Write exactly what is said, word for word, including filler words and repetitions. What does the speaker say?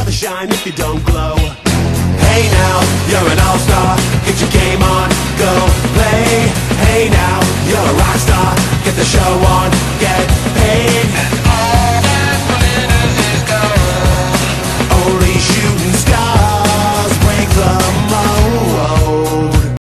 never shine if you don't glow. Hey now, you're an all-star, get your game on, go play. Hey now, you're a rock star, get the show on, get paid.